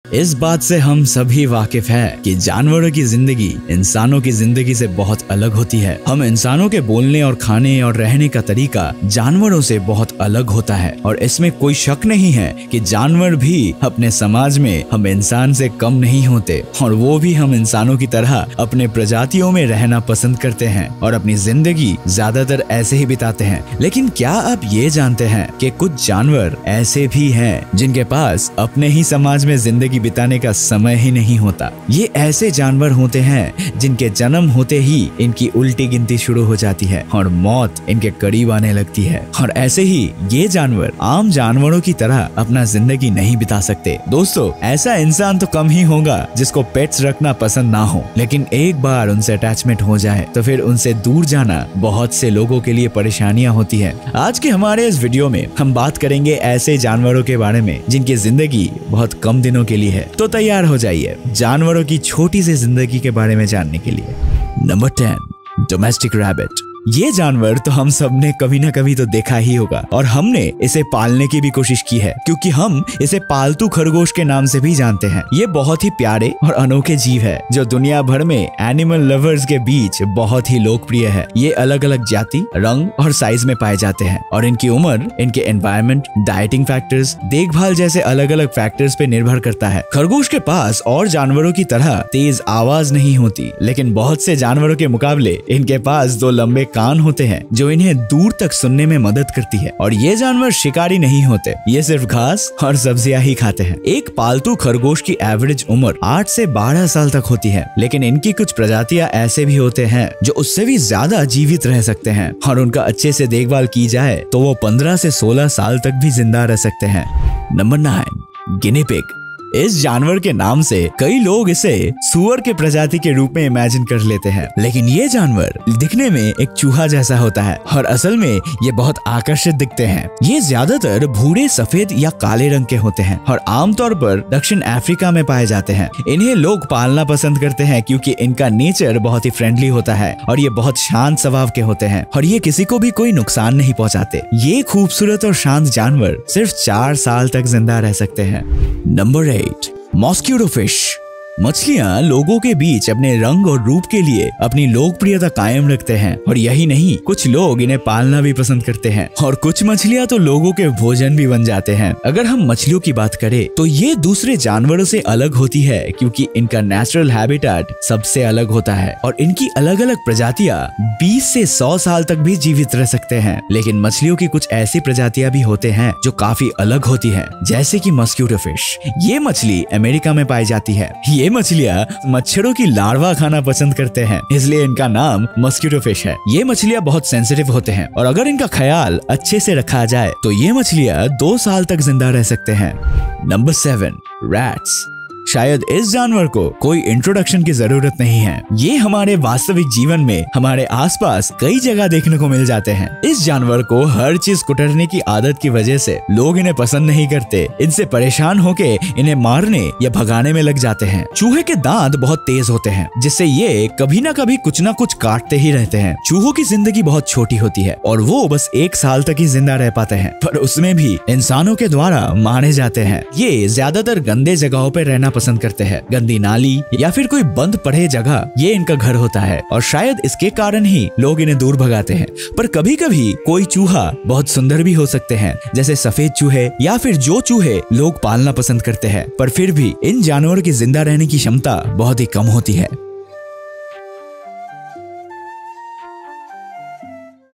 इस बात से हम सभी वाकिफ हैं कि जानवरों की जिंदगी इंसानों की जिंदगी से बहुत अलग होती है। हम इंसानों के बोलने और खाने और रहने का तरीका जानवरों से बहुत अलग होता है और इसमें कोई शक नहीं है कि जानवर भी अपने समाज में हम इंसान से कम नहीं होते और वो भी हम इंसानों की तरह अपने प्रजातियों में रहना पसंद करते हैं और अपनी जिंदगी ज्यादातर ऐसे ही बिताते हैं। लेकिन क्या आप ये जानते हैं कि कुछ जानवर ऐसे भी हैं जिनके पास अपने ही समाज में जिंदगी बिताने का समय ही नहीं होता। ये ऐसे जानवर होते हैं जिनके जन्म होते ही इनकी उल्टी गिनती शुरू हो जाती है और मौत इनके करीब आने लगती है। और ऐसे ही ये जानवर आम जानवरों की तरह अपना जिंदगी नहीं बिता सकते। दोस्तों, ऐसा इंसान तो कम ही होगा जिसको पेट्स रखना पसंद ना हो, लेकिन एक बार उनसे अटैचमेंट हो जाए तो फिर उनसे दूर जाना बहुत से लोगों के लिए परेशानियां होती है। आज के हमारे इस वीडियो में हम बात करेंगे ऐसे जानवरों के बारे में जिनकी जिंदगी बहुत कम दिनों के लिए है। तो तैयार हो जाइए जानवरों की छोटी सी जिंदगी के बारे में जानने के लिए। Number 10, domestic rabbit. ये जानवर तो हम सब ने कभी ना कभी तो देखा ही होगा और हमने इसे पालने की भी कोशिश की है क्योंकि हम इसे पालतू खरगोश के नाम से भी जानते हैं। ये बहुत ही प्यारे और अनोखे जीव है जो दुनिया भर में एनिमल लवर्स के बीच बहुत ही लोकप्रिय है। ये अलग अलग जाति, रंग और साइज में पाए जाते हैं और इनकी उम्र इनके एनवायरनमेंट, डाइटिंग फैक्टर्स, देखभाल जैसे अलग अलग फैक्टर्स पे निर्भर करता है। खरगोश के पास और जानवरों की तरह तेज आवाज नहीं होती, लेकिन बहुत से जानवरों के मुकाबले इनके पास दो लंबे कान होते हैं जो इन्हें दूर तक सुनने में मदद करती है। और ये जानवर शिकारी नहीं होते, ये सिर्फ घास और सब्जियां ही खाते हैं। एक पालतू खरगोश की एवरेज उम्र 8 से 12 साल तक होती है, लेकिन इनकी कुछ प्रजातियां ऐसे भी होते हैं जो उससे भी ज्यादा जीवित रह सकते हैं और उनका अच्छे से देखभाल की जाए तो वो 15 से 16 साल तक भी जिंदा रह सकते हैं। Number 9, guinea pig. इस जानवर के नाम से कई लोग इसे सूअर के प्रजाति के रूप में इमेजिन कर लेते हैं, लेकिन ये जानवर दिखने में एक चूहा जैसा होता है और असल में ये बहुत आकर्षित दिखते हैं। ये ज्यादातर भूरे, सफेद या काले रंग के होते हैं और आमतौर पर दक्षिण अफ्रीका में पाए जाते हैं। इन्हें लोग पालना पसंद करते हैं क्योंकि इनका नेचर बहुत ही फ्रेंडली होता है और ये बहुत शांत स्वभाव के होते हैं और ये किसी को भी कोई नुकसान नहीं पहुंचाते। ये खूबसूरत और शांत जानवर सिर्फ 4 साल तक जिंदा रह सकते हैं। Number 8, mosquito fish. मछलियां लोगों के बीच अपने रंग और रूप के लिए अपनी लोकप्रियता कायम रखते हैं और यही नहीं, कुछ लोग इन्हें पालना भी पसंद करते हैं और कुछ मछलियां तो लोगों के भोजन भी बन जाते हैं। अगर हम मछलियों की बात करें तो ये दूसरे जानवरों से अलग होती है क्योंकि इनका नेचुरल हैबिटेट सबसे अलग होता है और इनकी अलग अलग प्रजातियां 20 से 100 साल तक भी जीवित रह सकते हैं। लेकिन मछलियों की कुछ ऐसी प्रजातियां भी होते हैं जो काफी अलग होती है, जैसे कि मॉस्किटो फिश। ये मछली अमेरिका में पाई जाती है। ये मछलियां मच्छरों की लार्वा खाना पसंद करते हैं, इसलिए इनका नाम मॉस्किटो फिश है। ये मछलियां बहुत सेंसिटिव होते हैं और अगर इनका ख्याल अच्छे से रखा जाए तो ये मछलियां 2 साल तक जिंदा रह सकते हैं। Number 7, rats. शायद इस जानवर को कोई इंट्रोडक्शन की जरूरत नहीं है। ये हमारे वास्तविक जीवन में हमारे आसपास कई जगह देखने को मिल जाते हैं। इस जानवर को हर चीज कुतरने की आदत की वजह से लोग इन्हें पसंद नहीं करते। इनसे परेशान होके इन्हें मारने या भगाने में लग जाते हैं। चूहे के दांत बहुत तेज होते हैं जिससे ये कभी ना कभी कुछ ना कुछ काटते ही रहते हैं। चूहों की जिंदगी बहुत छोटी होती है और वो बस 1 साल तक ही जिंदा रह पाते हैं, पर उसमें भी इंसानों के द्वारा मारे जाते हैं। ये ज्यादातर गंदे जगहों पर रहना पसंद करते हैं। गंदी नाली या फिर कोई बंद पड़े जगह ये इनका घर होता है और शायद इसके कारण ही लोग इन्हें दूर भगाते हैं। पर कभी कभी कोई चूहा बहुत सुंदर भी हो सकते हैं, जैसे सफेद चूहे या फिर जो चूहे लोग पालना पसंद करते हैं, पर फिर भी इन जानवरों की जिंदा रहने की क्षमता बहुत ही कम होती है।